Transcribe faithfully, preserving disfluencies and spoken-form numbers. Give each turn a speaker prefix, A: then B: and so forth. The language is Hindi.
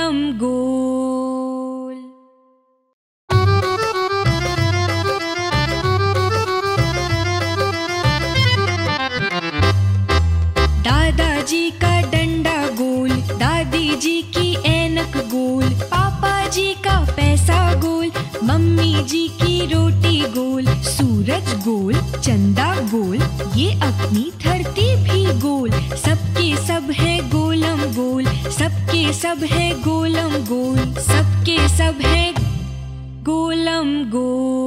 A: गोलम गोल। दादाजी का डंडा गोल, दादी जी की ऐनक गोल, पापा जी का पैसा गोल, मम्मी जी की रोटी गोल, सूरज गोल, चंदा गोल, ये अपनी धरती भी गोल, सबके सब है गोलम गोल, सबके सब है गोलम गोल, सबके सब है गोलम गोल।